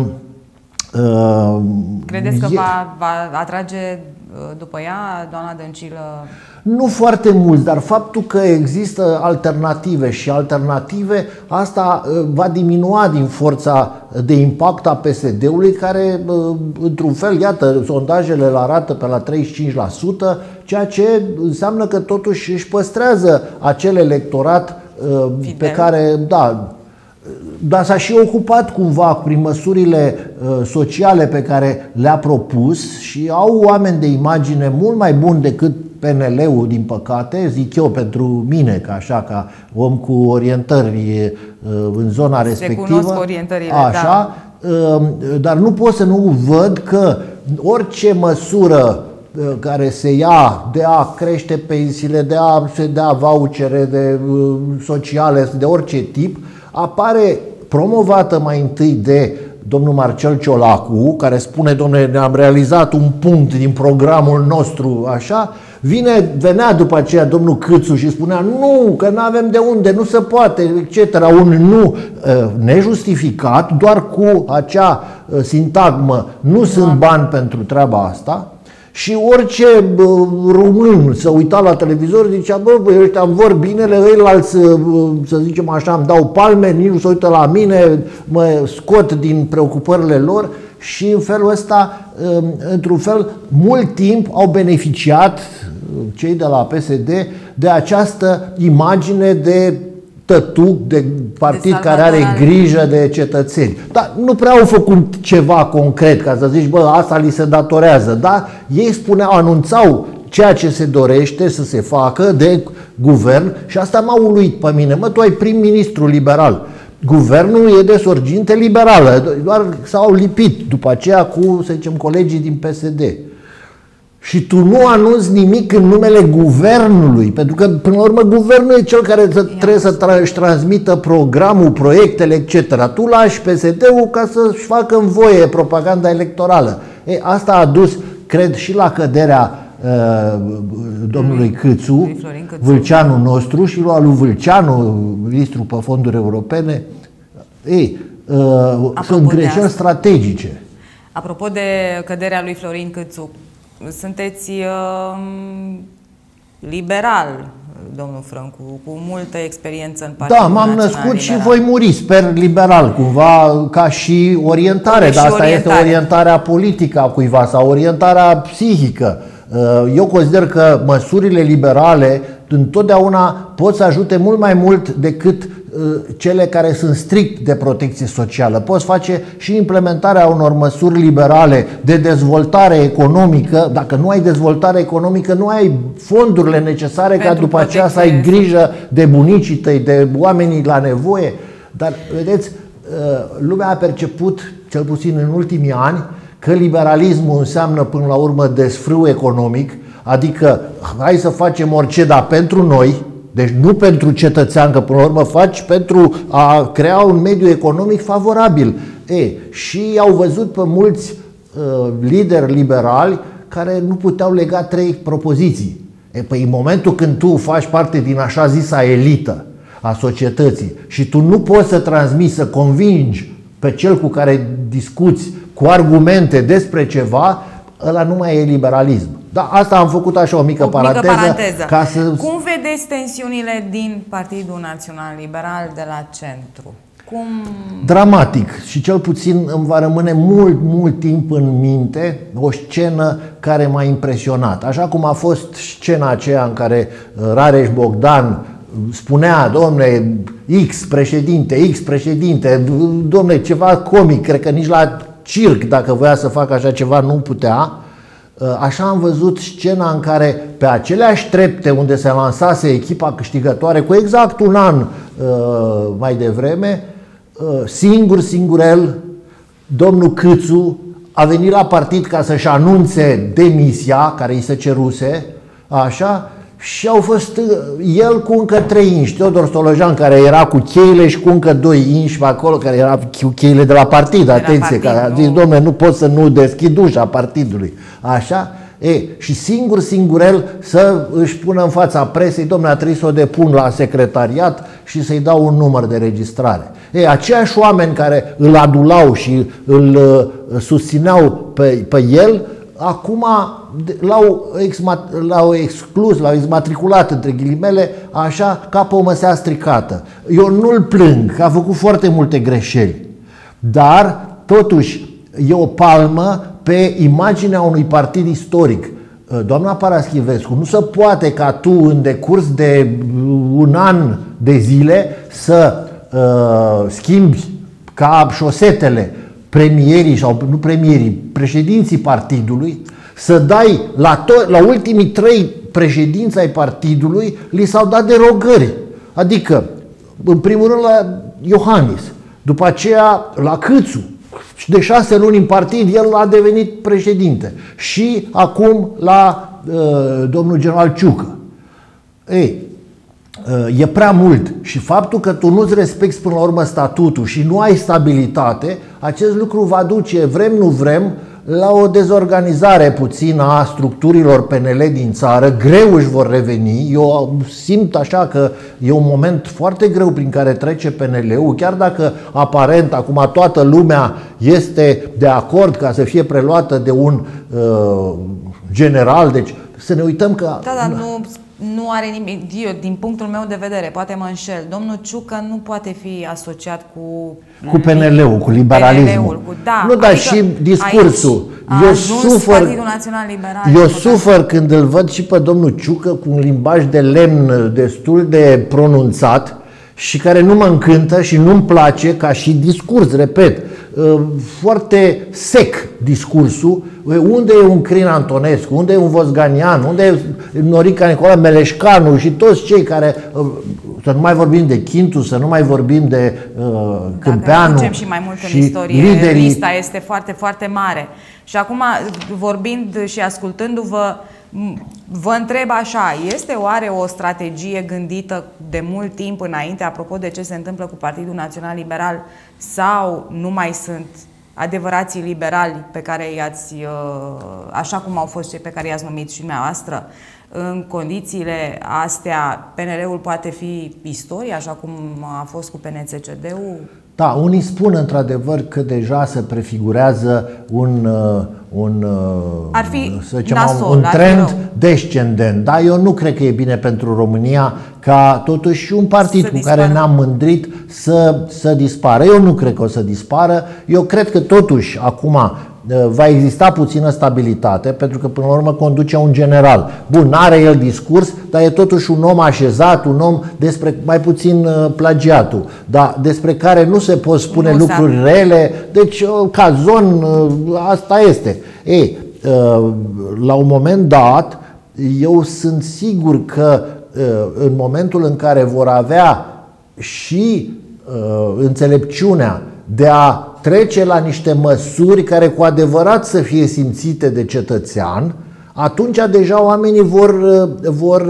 credeți că e... va, va atrage după ea doamna Dăncilă? Nu foarte mulți, dar faptul că există alternative și alternative, asta va diminua din forța de impact a P S D-ului, care, într-un fel, iată, sondajele îl arată pe la treizeci și cinci la sută, ceea ce înseamnă că totuși își păstrează acel electorat Fidel, pe care, da, dar s-a și ocupat cumva prin măsurile uh, sociale pe care le-a propus și au oameni de imagine mult mai buni decât P N L-ul, din păcate, zic eu pentru mine, ca așa, ca om cu orientări uh, în zona respectivă. Se cunosc orientările, așa, da. uh, dar nu pot să nu văd că orice măsură uh, care se ia de a crește pensiile, de a se dea vouchere de uh, sociale, de orice tip, apare promovată mai întâi de domnul Marcel Ciolacu, care spune: domnule, ne-am realizat un punct din programul nostru, așa. Vine, venea după aceea domnul Câțu și spunea: nu, că nu avem de unde, nu se poate, et cetera. Un nu nejustificat, doar cu acea sintagmă: nu sunt bani pentru treaba asta. Și orice bă, român să uita la televizor zicea: bă, bă, ăștia îmi vor binele, ăilalți, să zicem așa, îmi dau palme, nici nu se uită la mine, mă scot din preocupările lor. Și în felul ăsta, într-un fel, mult timp au beneficiat cei de la P S D de această imagine de tătuc, de partid de care are grijă de cetățeni. Dar nu prea au făcut ceva concret ca să zici: bă, asta li se datorează. Da? Ei spuneau, anunțau ceea ce se dorește să se facă de guvern și asta m-a uluit pe mine. Mă, tu ai prim-ministru liberal. Guvernul e de sorginte liberală, doar s-au lipit după aceea cu, să zicem, colegii din P S D. Și tu nu anunți nimic în numele guvernului, pentru că, până la urmă, guvernul e cel care trebuie să tra- își transmită programul, proiectele, et cetera. Tu lași P S D-ul ca să-și facă în voie propaganda electorală. E, asta a dus, cred, și la căderea uh, domnului Câțu, Vâlceanul nostru, și lui lui Vâlceanu, ministru pe fonduri europene. Ei, uh, sunt greșeli strategice. Apropo de căderea lui Florin Câțu, sunteți uh, liberal, domnul Frâncu, cu multă experiență în Partidul Da, m-am născut și voi muri, sper, liberal, cumva, ca și orientare, dar asta orientare. Este orientarea politică a cuiva sau orientarea psihică. Eu consider că măsurile liberale întotdeauna pot să ajute mult mai mult decât cele care sunt strict de protecție socială. Poți face și implementarea unor măsuri liberale de dezvoltare economică. Dacă nu ai dezvoltare economică, nu ai fondurile necesare pentru ca după aceea să ai grijă de bunicii tăi, de oamenii la nevoie. Dar, vedeți, lumea a perceput, cel puțin în ultimii ani, că liberalismul înseamnă până la urmă desfrâu economic. Adică hai să facem orice, dar pentru noi, deci nu pentru cetățean, că până la urmă faci pentru a crea un mediu economic favorabil. E, și au văzut pe mulți uh, lideri liberali care nu puteau lega trei propoziții. E, păi în momentul când tu faci parte din așa zisa elită a societății și tu nu poți să transmiți, să convingi pe cel cu care discuți cu argumente despre ceva, ăla nu mai e liberalism. Da, asta am făcut așa o mică, o paranteză, mică paranteză. Ca să... Cum vedeți tensiunile din Partidul Național Liberal de la centru? Cum... Dramatic, și cel puțin îmi va rămâne mult, mult timp în minte o scenă care m-a impresionat. Așa cum a fost scena aceea în care Rareș Bogdan spunea, domne, X președinte, X președinte, domne, ceva comic, cred că nici la circ, dacă voia să facă așa ceva, nu putea. Așa am văzut scena în care pe aceleași trepte unde se lansase echipa câștigătoare cu exact un an uh, mai devreme, uh, singur, singurel, domnul Câțu a venit la partid ca să-și anunțe demisia care îi se ceruse, așa, și au fost el cu încă trei inși, Teodor Stolojan, care era cu cheile, și cu încă doi inși pe acolo, care era cu cheile de la partid, de atenție, partid, care a zis, dom'le, nu pot să nu deschid ușa partidului. Așa? E, și singur, singurel să își pună în fața presei, dom'le, a trebuit să o depun la secretariat și să-i dau un număr de registrare. E, aceiași oameni care îl adulau și îl uh, susțineau pe, pe el, acum l-au, l-au exclus, l-au exmatriculat, între ghilimele, așa, ca pe o măsea stricată. Eu nu-l plâng, că a făcut foarte multe greșeli, dar totuși e o palmă pe imaginea unui partid istoric. Doamna Paraschivescu, nu se poate ca tu în decurs de un an de zile să uh, schimbi ca șosetele premierii sau nu premierii, președinții partidului, să dai la, to- la ultimii trei președinți ai partidului li s-au dat derogări. Adică, în primul rând la Iohannis, după aceea la Câțu, și de șase luni în partid el a devenit președinte, și acum la uh, domnul general Ciucă. Ei, e prea mult și faptul că tu nu-ți respecti până la urmă statutul și nu ai stabilitate, acest lucru va duce, vrem nu vrem, la o dezorganizare puțină a structurilor P N L din țară. Greu își vor reveni. Eu simt așa că e un moment foarte greu prin care trece P N L-ul, chiar dacă aparent acum toată lumea este de acord ca să fie preluată de un uh, general. Deci să ne uităm că... Da, dar nu... Nu are nimic, eu, din punctul meu de vedere, poate mă înșel, domnul Ciucă nu poate fi asociat cu... Cu P N L-ul, cu liberalismul. Cu, da, nu, dar adică și discursul. Eu sufăr, eu sufăr când îl văd și pe domnul Ciucă cu un limbaj de lemn destul de pronunțat și care nu mă încântă și nu-mi place ca și discurs, repet. Foarte sec discursul. Unde e un Crin Antonescu, unde e un Vosganian, unde e Norica Nicolae Meleșcanu și toți cei care, să nu mai vorbim de Chintu, să nu mai vorbim de uh, Câmpeanu. Dacă și mai mult în istorie, liderii... lista este foarte, foarte mare. Și acum, vorbind și ascultându-vă, vă întreb așa, este oare o strategie gândită de mult timp înainte, apropo de ce se întâmplă cu Partidul Național Liberal, sau nu mai sunt adevărații liberali pe care i-ați, așa cum au fost cei pe care i-ați numit și dumneavoastră? În condițiile astea, P N L-ul poate fi istorie, așa cum a fost cu P N C C D-ul? Da, unii spun într-adevăr că deja se prefigurează un, un, ar fi să zicem, nasol, un trend descendent. Da, eu nu cred că e bine pentru România ca totuși un partid să cu dispară. Care ne-am mândrit să, să dispară. Eu nu cred că o să dispară. Eu cred că totuși acum va exista puțină stabilitate, pentru că până la urmă conduce un general. Bun, n-are el discurs, dar e totuși un om așezat, un om despre mai puțin plagiatul, dar despre care nu se pot spune nu lucruri s-a... rele, deci ca zon asta este. Ei, la un moment dat, eu sunt sigur că în momentul în care vor avea și înțelepciunea de a trece la niște măsuri care cu adevărat să fie simțite de cetățean, atunci deja oamenii vor, vor,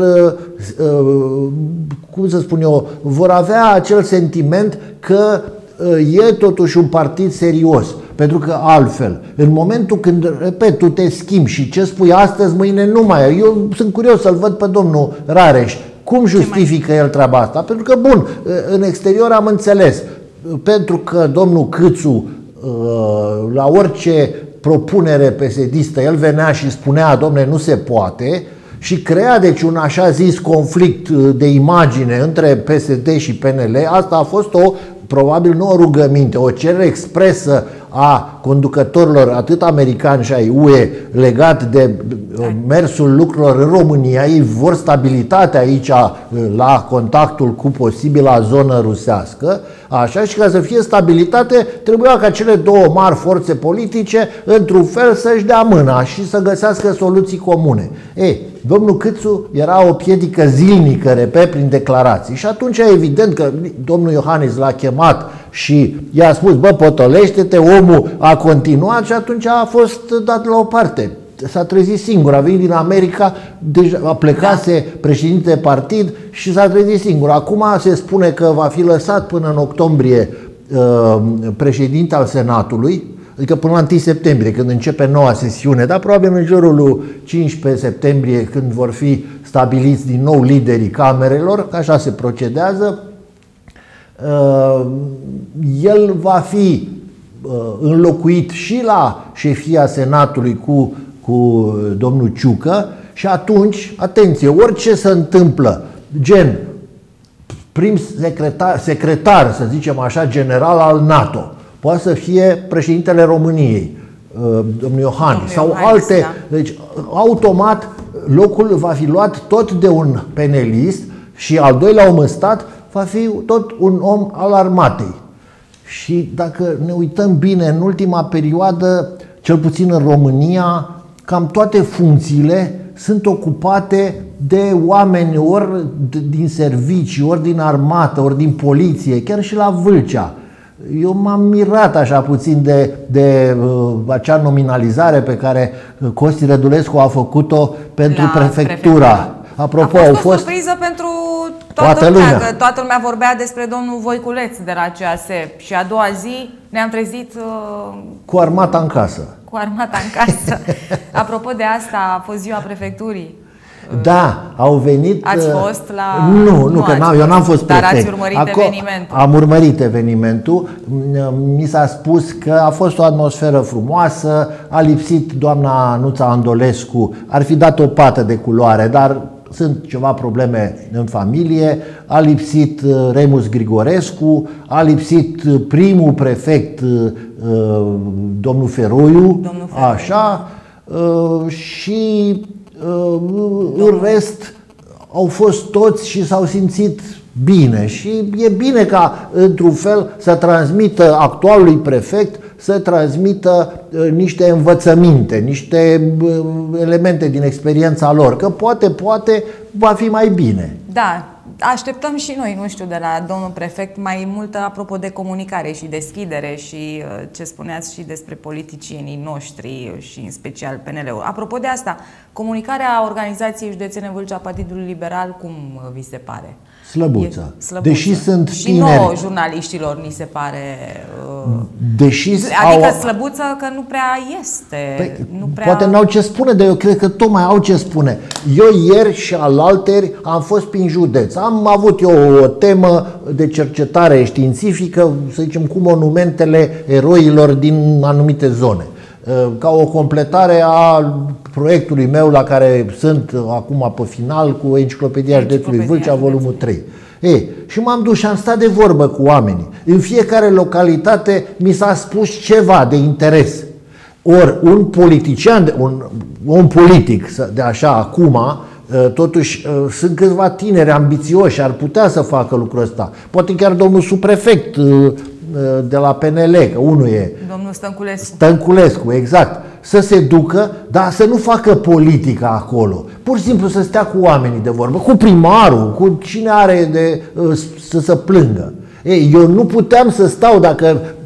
cum să spun eu, vor avea acel sentiment că e totuși un partid serios. Pentru că altfel, în momentul când, repet, tu te schimbi și ce spui astăzi, mâine nu mai e. Eu sunt curios să-l văd pe domnul Rareș. Cum justifică el treaba asta? Pentru că, bun, în exterior am înțeles. Pentru că domnul Câțu, la orice propunere pesedistă, el venea și spunea, domne, nu se poate, și crea deci un așa zis conflict de imagine între P S D și P N L. Asta a fost o, probabil nu o rugăminte, o cerere expresă a conducătorilor atât americani și ai U E legat de mersul lucrurilor în România. Ei vor stabilitate aici la contactul cu posibila zonă rusească, așa, și ca să fie stabilitate trebuia ca cele două mari forțe politice într-un fel să-și dea mâna și să găsească soluții comune. Ei, domnul Câțu era o piedică zilnică, repet, prin declarații, și atunci evident că domnul Iohannis l-a chemat și i-a spus, bă, potolește-te, omul a continuat și atunci a fost dat la o parte. S-a trezit singur, a venit din America, deja a plecase președinte de partid și s-a trezit singur. Acum se spune că va fi lăsat până în octombrie uh, președinte al Senatului, adică până la întâi septembrie, când începe noua sesiune, dar probabil în jurul lui cincisprezece septembrie, când vor fi stabiliți din nou liderii camerelor, că așa se procedează, uh, el va fi uh, înlocuit și la șefia Senatului cu cu domnul Ciucă și atunci, atenție, orice se întâmplă, gen prim secretar, secretar, să zicem așa, general al NATO, poate să fie președintele României, domnul Iohannis, sau Iohannis, alte, da. Deci automat locul va fi luat tot de un penelist și al doilea om în stat va fi tot un om al armatei. Și dacă ne uităm bine, în ultima perioadă, cel puțin în România, cam toate funcțiile sunt ocupate de oameni ori din servicii, ori din armată, ori din poliție, chiar și la Vâlcea. Eu m-am mirat așa puțin de, de uh, acea nominalizare pe care Costi Rădulescu a făcut-o pentru la prefectura. prefectura. Apropo, a fost au o fost surpriză pentru toată, toată lumea, lumea. Că toată lumea vorbea despre domnul Voiculeț de la C A S și a doua zi ne-am trezit uh, cu armata în casă. Cu armata în casă. Apropo de asta, a fost ziua prefecturii. Da, au venit... Ați fost la... Nu, nu, nu că n-am, eu n-am fost prefect. Dar ați urmărit Aco evenimentul. Am urmărit evenimentul. Mi s-a spus că a fost o atmosferă frumoasă, a lipsit doamna Nuța Andolescu, ar fi dat o pată de culoare, dar sunt ceva probleme în familie, a lipsit Remus Grigorescu, a lipsit primul prefect, domnul Feroiu, domnul Feroiu. Așa, și în rest au fost toți și s-au simțit bine. Și e bine ca, într-un fel, să transmită actualului prefect, să transmită niște învățăminte, niște elemente din experiența lor, că poate, poate va fi mai bine. Da, așteptăm și noi, nu știu, de la domnul prefect mai multă apropo de comunicare și deschidere și ce spuneați și despre politicienii noștri și în special P N L-ul. Apropo de asta, comunicarea organizației județene Vâlcea Partidului Liberal, cum vi se pare? Slăbuță. Slăbuță. Deși sunt și tineri. nouă jurnaliștilor ni se pare... Uh, Deși adică au... slăbuță că nu prea este. Păi, nu prea... Poate n-au ce spune, dar eu cred că tocmai au ce spune. Eu ieri și alalteri am fost prin județ. Am avut eu o temă de cercetare științifică, să zicem, cu monumentele eroilor din anumite zone. Ca o completare a proiectului meu la care sunt acum pe final cu Enciclopedia Județului Vâlcea, volumul trei. Ei, și m-am dus și am stat de vorbă cu oamenii. În fiecare localitate mi s-a spus ceva de interes. Ori un politician, un, un politic de așa acum, totuși sunt câțiva tineri ambițioși, ar putea să facă lucrul ăsta. Poate chiar domnul subprefect de la P N L, că unul e domnul Stănculescu. Stănculescu, exact. Să se ducă, dar să nu facă politică acolo. Pur și simplu să stea cu oamenii de vorbă, cu primarul, cu cine are de să se plângă. Ei, eu nu puteam să stau dacă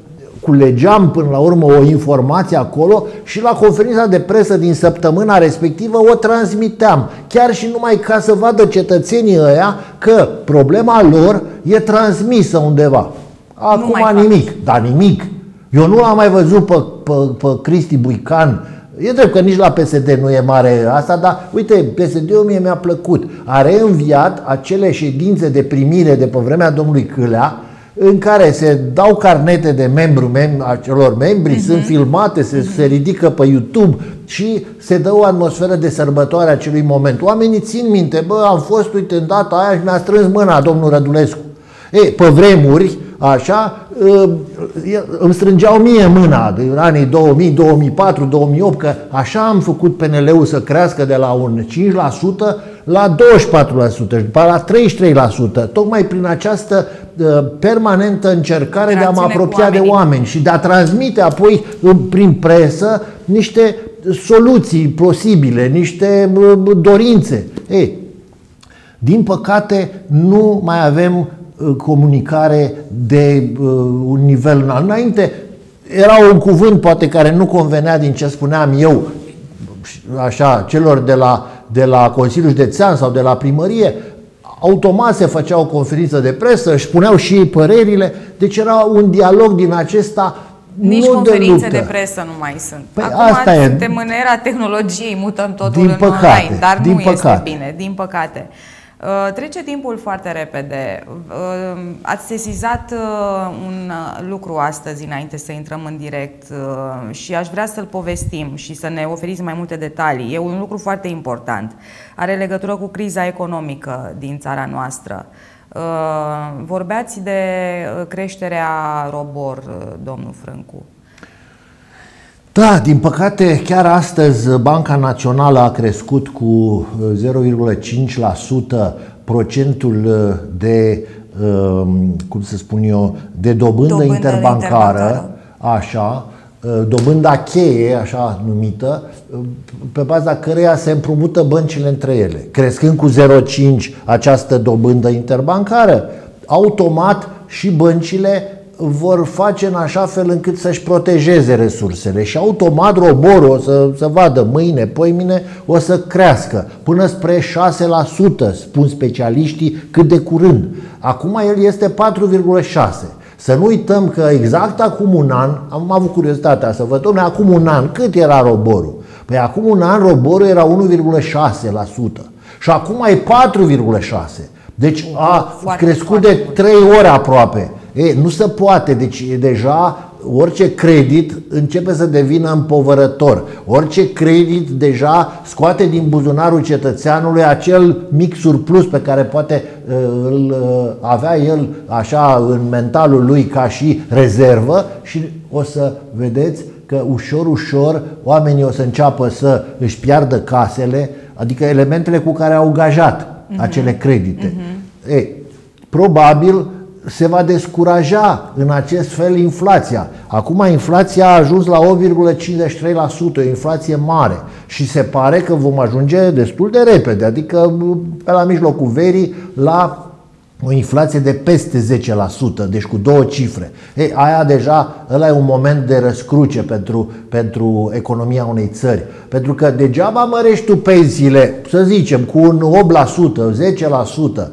culegeam până la urmă o informație acolo și la conferința de presă din săptămâna respectivă o transmiteam, chiar și numai ca să vadă cetățenii ăia că problema lor e transmisă undeva. Acum nimic, dar nimic. Eu nu l-am mai văzut pe, pe, pe Cristi Buican. E drept că nici la P S D nu e mare asta, dar uite, P S D-ul mie mi-a plăcut. A reînviat acele ședințe de primire de pe vremea domnului Câlea, în care se dau carnete de membru mem a celor membri, uh-huh. sunt filmate, se, uh-huh. se ridică pe YouTube și se dă o atmosferă de sărbătoare a acelui moment. Oamenii țin minte, bă, am fost, uite, în data aia și mi-a strâns mâna domnul Rădulescu. E, pe vremuri, așa, îmi strângeau mie mâna în anii două mii, două mii patru, două mii opt, că așa am făcut P N L-ul să crească de la un cinci la sută la douăzeci și patru la sută și după la treizeci și trei la sută, tocmai prin această permanentă încercare de a mă apropia de oameni și de a transmite apoi prin presă niște soluții posibile, niște dorințe. Ei, din păcate nu mai avem comunicare de uh, un nivel înalt. Înainte era un cuvânt poate care nu convenea din ce spuneam eu, așa, celor de la, de la Consiliul Județean sau de la primărie, automat se făcea o conferință de presă, își spuneau și ei părerile, deci era un dialog din acesta. Nici nu conferințe de, de presă nu mai sunt. Păi Acum asta suntem e. în era tehnologiei, mutăm totul din în păcate, online, dar din nu păcate. este bine, din păcate. Uh, trece timpul foarte repede. Uh, ați sesizat uh, un lucru astăzi înainte să intrăm în direct uh, și aș vrea să-l povestim și să ne oferiți mai multe detalii. E un lucru foarte important. Are legătură cu criza economică din țara noastră. Uh, vorbeați de creșterea ROBOR, domnul Frâncu. Da, din păcate, chiar astăzi Banca Națională a crescut cu zero virgulă cinci la sută procentul de, cum să spun eu, de dobândă, dobândă interbancară, interbancară, așa, dobânda cheie, așa numită, pe baza căreia se împrumută băncile între ele. Crescând cu zero virgulă cinci această dobândă interbancară, automat și băncile vor face în așa fel încât să-și protejeze resursele și automat roborul o să, să vadă mâine, poimine, o să crească până spre șase la sută, spun specialiștii, cât de curând. Acum el este patru virgulă șase la sută. Să nu uităm că exact acum un an, am avut curiozitatea să văd, dom'le, acum un an cât era roborul? Păi acum un an roborul era unu virgulă șase la sută și acum e patru virgulă șase la sută. Deci a foarte, crescut foarte de trei ori aproape. E, nu se poate, deci deja orice credit începe să devină împovărător. Orice credit deja scoate din buzunarul cetățeanului acel mic surplus pe care poate uh, îl uh, avea el așa în mentalul lui ca și rezervă și o să vedeți că ușor, ușor oamenii o să înceapă să își piardă casele, adică elementele cu care au gajat uh-huh. acele credite. Uh-huh. E, probabil se va descuraja în acest fel inflația. Acum inflația a ajuns la opt virgulă cincizeci și trei la sută, o inflație mare și se pare că vom ajunge destul de repede, adică pe la mijlocul verii la o inflație de peste zece la sută, deci cu două cifre. Ei, aia deja, ăla e un moment de răscruce pentru, pentru economia unei țări. Pentru că degeaba mărești tu pensiile, să zicem, cu un opt la sută, zece la sută,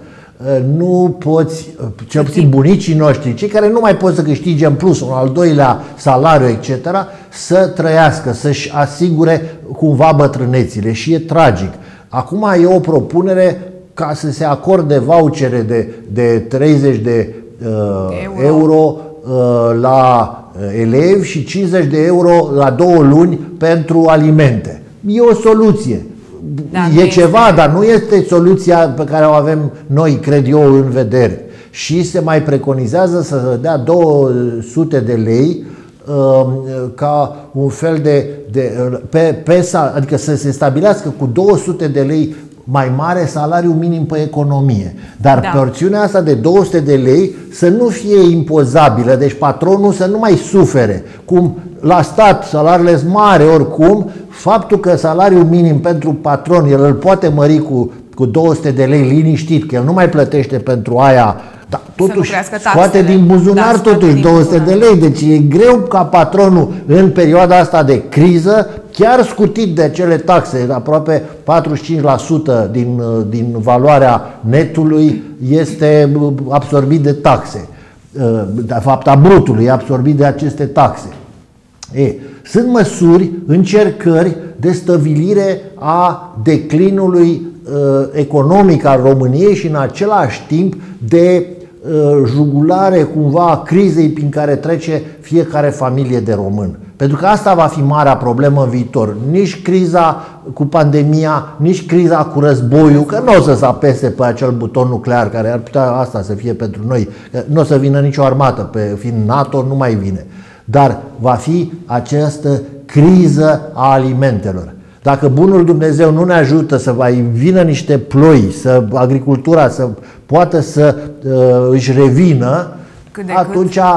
nu poți, cel puțin bunicii noștri, cei care nu mai pot să câștige în plus un al doilea salariu, et cetera, să trăiască, să-și asigure cumva bătrânețile și e tragic. Acum e o propunere ca să se acorde vouchere de, de treizeci de uh, euro, euro uh, la elevi și cincizeci de euro la două luni pentru alimente. E o soluție. Da, e ceva, este... dar nu este soluția pe care o avem noi, cred eu, în vedere. Și se mai preconizează să se dea două sute de lei uh, ca un fel de, de pe, pe, adică să se stabilească cu două sute de lei mai mare salariul minim pe economie. Dar da. porțiunea asta de două sute de lei să nu fie impozabilă, deci patronul să nu mai sufere. Cum la stat salariile sunt mari oricum, faptul că salariul minim pentru patron el îl poate mări cu, cu două sute de lei liniștit, că el nu mai plătește pentru aia Da, totuși scoate taxele. din buzunar, da, totuși două sute de lei, deci e greu ca patronul în perioada asta de criză, chiar scutit de acele taxe, aproape patruzeci și cinci la sută din, din valoarea netului este absorbit de taxe, de fapt a brutului e absorbit de aceste taxe. E, sunt măsuri, încercări de stăvilire a declinului uh, economic al României și în același timp de uh, jugulare cumva a crizei prin care trece fiecare familie de român. Pentru că asta va fi marea problemă în viitor. Nici criza cu pandemia, nici criza cu războiul, că nu o să se apese pe acel buton nuclear, care ar putea asta să fie pentru noi, că nu o să vină nicio armată, pe fiind NATO nu mai vine. Dar va fi această criză a alimentelor. Dacă bunul Dumnezeu nu ne ajută să mai vină niște ploi, să agricultura să poată să uh, își revină, cât de atunci... Cât.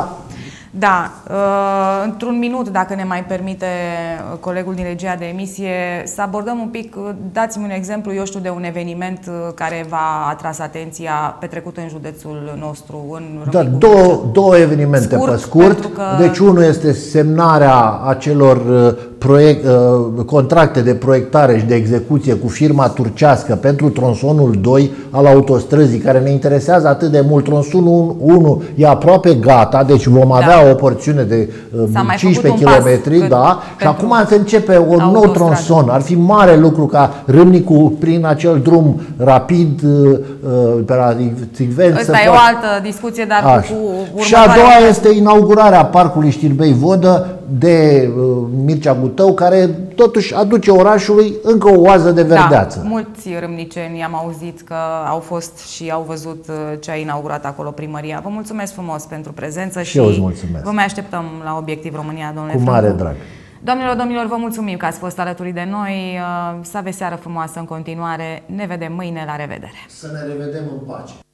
Da, uh, într-un minut, dacă ne mai permite colegul din regia de emisie, să abordăm un pic, dați-mi un exemplu, eu știu, de un eveniment care v-a atras atenția petrecut în județul nostru, în Da, două, două evenimente scurt, pe scurt. Că... Deci unul este semnarea acelor proiect, contracte de proiectare și de execuție cu firma turcească pentru tronsonul doi al autostrăzii, care ne interesează atât de mult. Tronsonul unu e aproape gata, deci vom avea da. o porțiune de cincisprezece kilometri, da, și acum se începe un nou tronson. Ar fi mare lucru ca Râmnicu, prin acel drum rapid pe la Țigveni. Asta e o altă discuție, dar Așa. cu următoarea... Și a doua este inaugurarea Parcului Știrbei-Vodă de Mircea Gutău, care totuși aduce orașului încă o oază de verdeață. Da, mulți râmniceni am auzit că au fost și au văzut ce a inaugurat acolo primăria. Vă mulțumesc frumos pentru prezență și, și eu îți mulțumesc. Vă mai așteptăm la Obiectiv România, domnule Cu Francu. mare drag. Doamnelor, domnilor, vă mulțumim că ați fost alături de noi. Să aveți seară frumoasă în continuare. Ne vedem mâine. La revedere! Să ne revedem în pace!